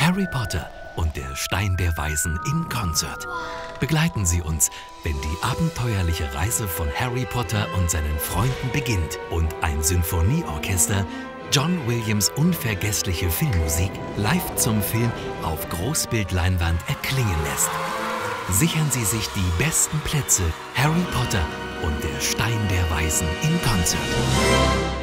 Harry Potter und der Stein der Weisen in Konzert. Begleiten Sie uns, wenn die abenteuerliche Reise von Harry Potter und seinen Freunden beginnt und ein Sinfonieorchester John Williams' unvergessliche Filmmusik live zum Film auf Großbildleinwand erklingen lässt. Sichern Sie sich die besten Plätze Harry Potter und der Stein der Weisen in Konzert.